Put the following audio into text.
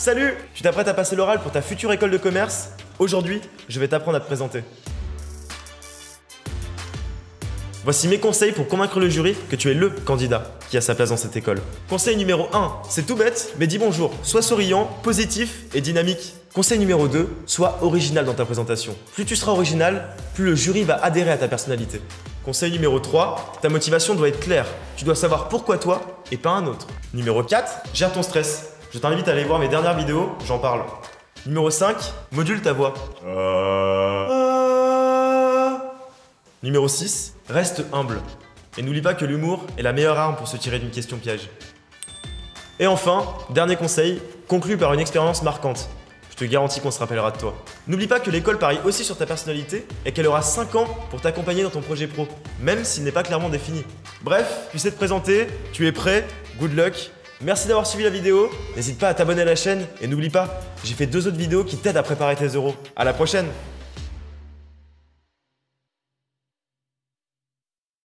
Salut! Tu t'apprêtes à passer l'oral pour ta future école de commerce? Aujourd'hui, je vais t'apprendre à te présenter. Voici mes conseils pour convaincre le jury que tu es le candidat qui a sa place dans cette école. Conseil numéro 1, c'est tout bête, mais dis bonjour. Sois souriant, positif et dynamique. Conseil numéro 2, sois original dans ta présentation. Plus tu seras original, plus le jury va adhérer à ta personnalité. Conseil numéro 3, ta motivation doit être claire. Tu dois savoir pourquoi toi et pas un autre. Numéro 4, gère ton stress. Je t'invite à aller voir mes dernières vidéos, j'en parle. Numéro 5, module ta voix. Numéro 6, reste humble. Et n'oublie pas que l'humour est la meilleure arme pour se tirer d'une question piège. Et enfin, dernier conseil, conclue par une expérience marquante. Je te garantis qu'on se rappellera de toi. N'oublie pas que l'école parie aussi sur ta personnalité et qu'elle aura 5 ans pour t'accompagner dans ton projet pro, même s'il n'est pas clairement défini. Bref, tu sais te présenter, tu es prêt, good luck. Merci d'avoir suivi la vidéo, n'hésite pas à t'abonner à la chaîne et n'oublie pas, j'ai fait 2 autres vidéos qui t'aident à préparer tes oraux. À la prochaine!